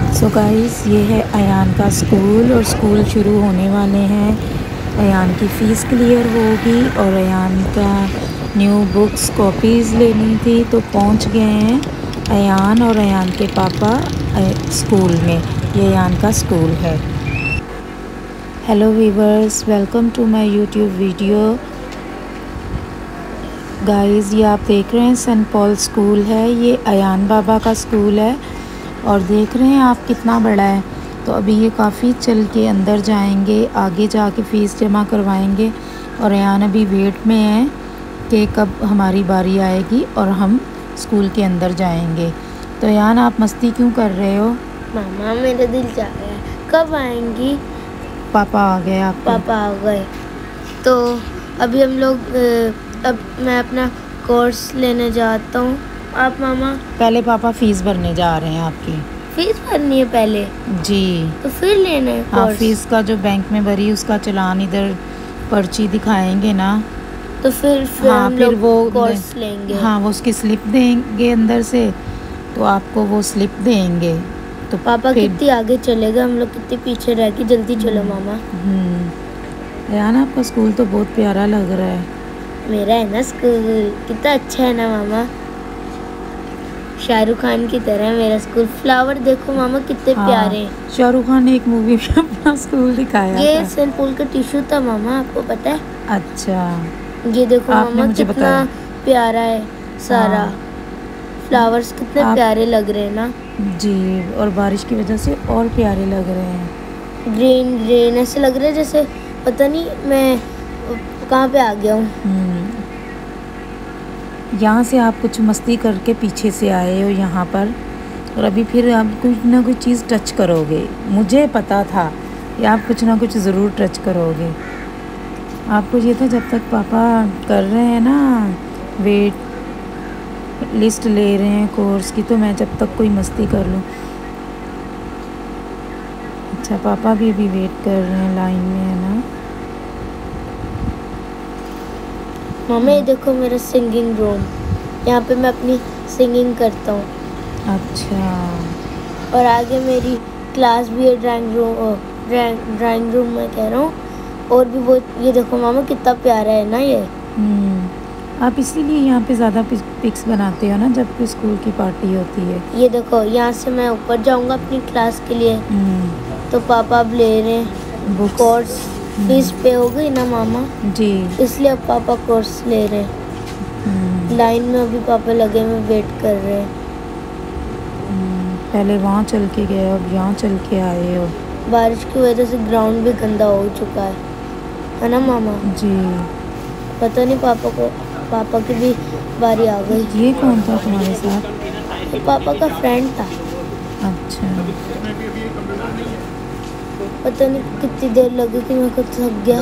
So guys, ये है अयान का स्कूल और स्कूल शुरू होने वाले हैं। अयान की फ़ीस क्लियर होगी और अयान का न्यू बुक्स कॉपीज़ लेनी थी, तो पहुंच गए हैं अयान और अयान के पापा स्कूल में। ये अयान का स्कूल है। Hello viewers, welcome to my YouTube video. Guys, ये आप देख रहे हैं सेंट पॉल स्कूल है। ये अयान बाबा का स्कूल है और देख रहे हैं आप कितना बड़ा है। तो अभी ये काफ़ी चल के अंदर जाएंगे, आगे जाके फ़ीस जमा करवाएंगे और अयान अभी वेट में है कि कब हमारी बारी आएगी और हम स्कूल के अंदर जाएंगे। तो अयान, आप मस्ती क्यों कर रहे हो? मामा, मेरा दिल चाह रहा है कब आएंगी। पापा आ गए आपके? पापा आ गए। तो अभी हम लोग अब मैं अपना कोर्स लेने जाता हूँ। आप मामा? पहले पापा फ़ीस भरने जा रहे हैं आपकी। फीस भरनी है पहले? जी। तो फिर लेना है हाँ, कोर्स? फ़ीस का जो बैंक में भरी उसका चालान इधर पर्ची दिखाएंगे ना, तो फिर हाँ, हम फिर लोग वो कोर्स लेंगे। हाँ, वो उसकी स्लिप देंगे अंदर से, तो आपको वो स्लिप देंगे। तो पापा कितनी आगे चले गए, हम लोग कितने पीछे रह गए। जल्दी चलो मामा। यार, आपका स्कूल तो बहुत प्यारा लग रहा है। मेरा है ना स्कूल, कितना अच्छा है ना मामा। शाहरुख खान की तरह मेरा स्कूल। फ्लावर देखो मामा कितने प्यारे हैं। शाहरुख खान ने एक मूवी में अपना स्कूल दिखाया ये था। सेंट पॉल का टिश्यू था मामा, आपको पता है? अच्छा, ये देखो आपने मामा मुझे कितना बताया। प्यारा है सारा। फ्लावर्स कितने प्यारे लग रहे हैं ना जी, और बारिश की वजह से और प्यारे लग रहे हैं। ग्रीन ग्रीन ऐसे लग रहे हैं जैसे पता नहीं मैं कहाँ पे आ गया हूँ। यहाँ से आप कुछ मस्ती करके पीछे से आए हो यहाँ पर, और अभी फिर आप कुछ ना कुछ चीज़ टच करोगे। मुझे पता था कि आप कुछ ना कुछ ज़रूर टच करोगे। आपको ये था जब तक पापा कर रहे हैं ना, वेट लिस्ट ले रहे हैं कोर्स की, तो मैं जब तक कोई मस्ती कर लूँ। अच्छा, पापा भी अभी वेट कर रहे हैं, लाइन में है ना। मामा ये देखो मेरा सिंगिंग रूम, यहाँ पे मैं अपनी सिंगिंग करता हूँ। अच्छा, और आगे मेरी क्लास भी है, ड्राइंग रूम मैं कह रहा हूँ। और भी वो ये देखो मामा कितना प्यारा है ना ये। आप इसीलिए यहाँ पे ज़्यादा पिक्स बनाते हो ना जब भी स्कूल की पार्टी होती है। ये देखो यहाँ से मैं ऊपर जाऊँगा अपनी क्लास के लिए। तो पापा अब ले रहे हैं कोर्स। फीस पे हो गई ना मामा जी, इसलिए अब पापा कोर्स ले रहे हैं। लाइन में अभी पापा लगे में वेट कर रहे हैं। पहले वहाँ चल के गए, अब यहाँ चल के आए हो। बारिश की वजह से ग्राउंड भी गंदा हो चुका है ना मामा? जी। पता नहीं पापा की भी बारी आ गई। ये कौन था तुम्हारे साथ? तो पापा का फ्रेंड था। अच्छा, पता नहीं कितनी देर लगी कि मेरे को थक गया।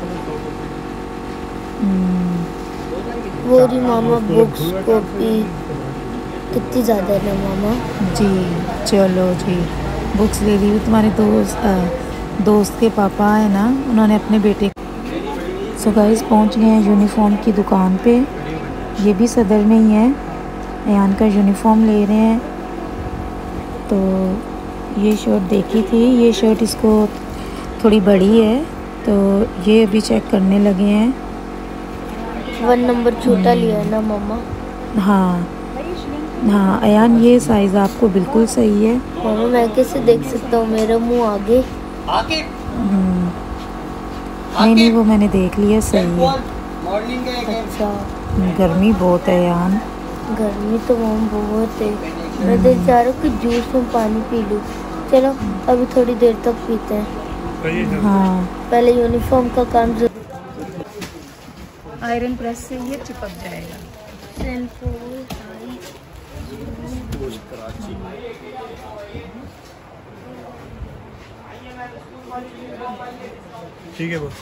वो रही मामा बुक्स कॉपी कितनी ज़्यादा है ना मामा। जी चलो जी, बुक्स ले ली। तुम्हारे दोस्त के पापा है ना, उन्होंने अपने बेटे। सो गाइस, पहुंच गए हैं यूनिफॉर्म की दुकान पे। ये भी सदर में ही है। अयान का यूनिफॉर्म ले रहे हैं। तो ये शर्ट देखी थी, ये शर्ट इसको थोड़ी बड़ी है, तो ये अभी चेक करने लगे हैं। 1 नंबर छोटा लिया है ना मामा? हाँ अयान, ये साइज़ आपको बिल्कुल सही है। मामा मैं कैसे देख सकता हूँ, मेरा मुंह आगे। नहीं, वो मैंने देख लिया, सही है। अच्छा, गर्मी बहुत है यार। गर्मी तो मामा बहुत है। मैं दिल चाह रहा हूँ कि जूस में पानी पी लूँ। चलो अभी थोड़ी देर तक पीते हैं। हाँ, पहले यूनिफॉर्म का काम आयरन प्रेस से ये चिपक जाएगा। ठीक है वो।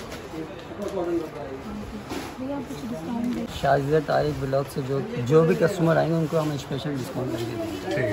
शाजिदा तारिक ब्लॉग से जो भी कस्टमर आएंगे उनको हम स्पेशल डिस्काउंट देंगे।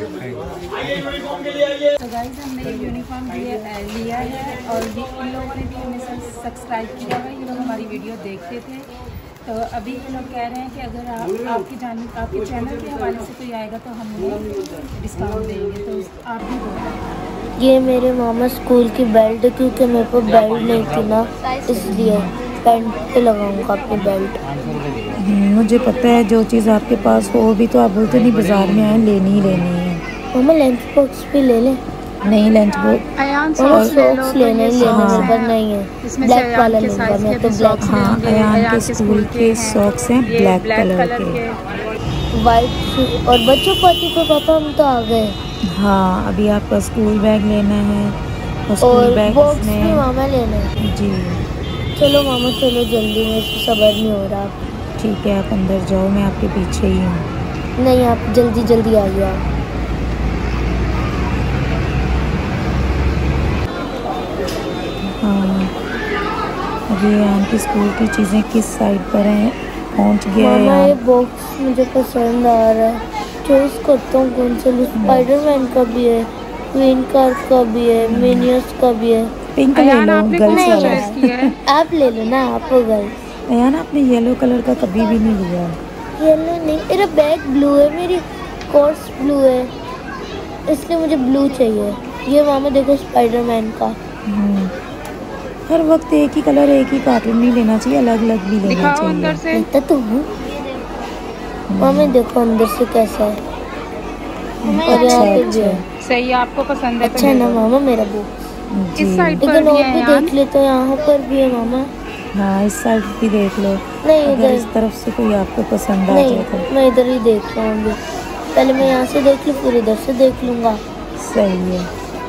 तो गाइस, हमने यूनिफॉर्म लिया है और इन लोगों ने भी हमें सब्सक्राइब किया है। ये लोग हमारी वीडियो देखते थे, तो अभी ये लोग कह रहे हैं कि अगर आपके चैनल के हवाले से कोई आएगा तो हम डिस्काउंट देंगे। तो आप भी बोलें। ये मेरे मामा स्कूल की बेल्ट है, क्योंकि मेरे को बेल्ट नहीं थी ना, इसलिए पैंट पे लगाऊंगा अपनी बेल्ट। मुझे पता है जो चीज़ आपके पास हो भी तो आप बोलते नहीं बाजार में आए लेनी ही लेनी है। मामा लंच बॉक्स भी ले लें? नहीं लंच बॉक्स और सॉक्स लेने पर नहीं है, ब्लैक वाला लूंगा मैं तो ब्लैक। हाँ अयान के स्कूल के सॉक्स हैं ब्लैक कलर के। वाइट। और बच्चों पार्टी पे पापा हम तो आ गए। हाँ अभी आपका स्कूल बैग लेना है और और स्कूल बैग बॉक्स भी मामा लेना है। जी चलो मामा चलो जल्दी, मेरे से सब्र नहीं हो रहा। ठीक है आप अंदर जाओ, मैं आपके पीछे ही हूँ। नहीं आप जल्दी जल्दी आ गया। हाँ अभी अयान की स्कूल की चीज़ें किस साइड पर हैं, पहुँच गया है मामा ये अयान। बॉक्स मुझे पसंद आ रहा है, चॉइस करता हूँ कौन सा लूँ। स्पाइडरमैन का भी है, क्वीन कार का भी है, मिनियंस का भी है। पिंक ले लो गर्ल्स वाला। आप ले लो ना, आप हो गर्ल्स। अयान आपने येलो कलर का कभी भी नहीं लिया। येलो नहीं, मेरा बैग ब्लू है, मेरी कोर्स ब्लू है, इसलिए मुझे ब्लू चाहिए। ये मामा देखो स्पाइडरमैन का। हर वक्त एक ही कलर एक ही कार्टून नहीं लेना चाहिए, अलग अलग भी लेना चाहिए। लगता तो हूँ मामा, देखो अंदर से कैसा है। और यहाँ पे भी है। सही आपको पसंद है अच्छा है ना मामा मेरा बुक? इस साइड पर लेकिन भी और है भी यार। देख लेते हैं, यहाँ पर भी है मामा। हाँ इस साइड भी देख लो, नहीं अगर इस इधर तरफ से कोई आपको पसंद आ नहीं, जाए तो। मैं इधर ही देख रहा हूँ। पहले मैं यहाँ से देख लूँ, फिर इधर से देख लूँगा। सही है।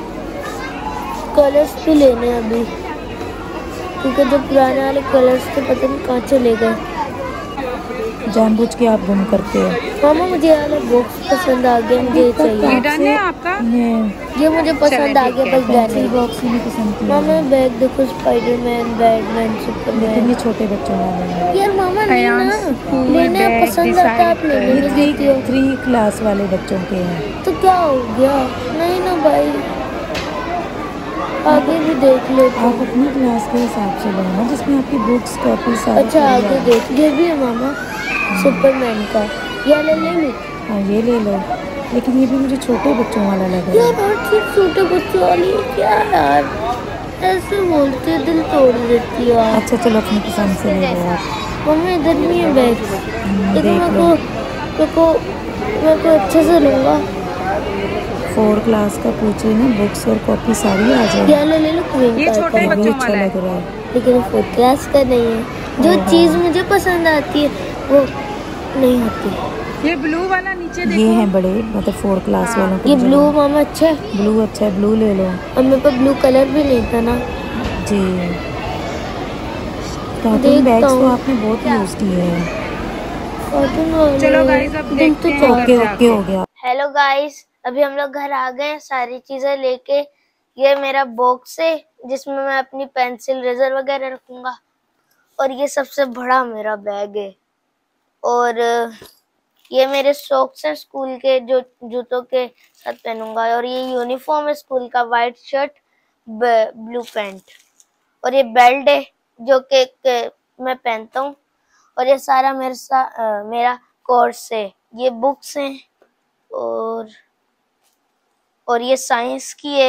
कलर्स भी लेने हैं अभी, क्योंकि जो पुराने वाले कलर्स थे पता नहीं कहाँ चले गए। जानबूझ के आप गुम करते हो। मामा मुझे ये वाला बॉक्स पसंद आ गया, मुझे ये चाहिए। डन है आपका? ये मुझे पसंद आ गया, बस पेंसिल डन बॉक्स ही नहीं पसंद किया। मामा बैग देखो, स्पाइडरमैन, बैटमैन, लेकिन सुपरमैन। ये छोटे बच्चों वाले हैं। यार मामा नहीं ना, स्कूल लेने आप बैग पसंद आता है आप लेने ये नहीं देती हो, 3 क्लास वाले बच्चों के हैं। तो क्या हो गया? नहीं ना भाई, आगे भी देख लेते आप हैं। अपनी क्लास के हिसाब से लो ना, जिसमें आपकी बुक्स कॉपी सारी। अच्छा आगे देख, ये भी है मामा सुपरमैन का, ये ले लूँ? हाँ ये ले लो, लेकिन ये भी मुझे छोटे बच्चों वाला लग रहा यार है। हर चीज छोटे बच्चों वाली है क्या यार, ऐसे बोलते हैं, दिल तोड़ देती है आप। अच्छा चलो अपनी पसंद से ले लो आप। मम्मी इधर नहीं है बैग, लेकिन देख लो। मेरे को अच्छे से लूँगा। 4 क्लास का पूछ रही ना, बुक्स और कॉपी सारी आ जाएगी। ये ले लो क्वीन ये कार छोटे का, ये भी बच्चों अच्छा वाला है। लग रहा है। लेकिन 4th क्लास का नहीं है। जो चीज़ मुझे पसंद आती है वो नहीं होती। ये ब्लू वाला नीचे ये देखो। हैं बड़े, मतलब 4 क्लास वालों के ये जो- ब्लू मामा अच्छा है, ब्लू अच्छा है, ब्लू ले लो। और मेरे पास ब्लू कलर भी नहीं था ना। जी कार्टून देखता बैग्स तो हूँ। आपने बहुत यूज़ किए हैं। कार्टून वाले चलो गाइस अब दिल देखते हैं तो घर ओके जाके। हो गया। हेलो गाइस, अभी हम लोग घर आ गए हैं सारी चीजें लेके। ये मेरा बॉक्स है जिसमें मैं अपनी पेंसिल, रेजर वगैरह रखूंगा, और ये सबसे बड़ा मेरा बैग है। और ये मेरे सॉक्स हैं स्कूल के, जो जूतों के साथ पहनूंगा। और ये यूनिफॉर्म है स्कूल का, वाइट शर्ट, ब्लू पैंट। और ये बेल्ट है जो कि मैं पहनता हूँ। और ये सारा मेरा कोर्स है। ये बुक्स हैं, और ये साइंस की है।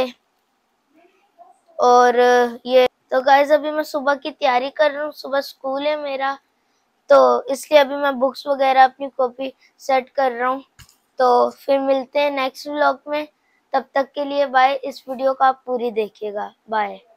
और ये तो गाइस अभी मैं सुबह की तैयारी कर रहा हूँ, सुबह स्कूल है मेरा, तो इसलिए अभी मैं बुक्स वगैरह अपनी कॉपी सेट कर रहा हूँ। तो फिर मिलते हैं नेक्स्ट व्लॉग में, तब तक के लिए बाय। इस वीडियो को आप पूरी देखिएगा, बाय।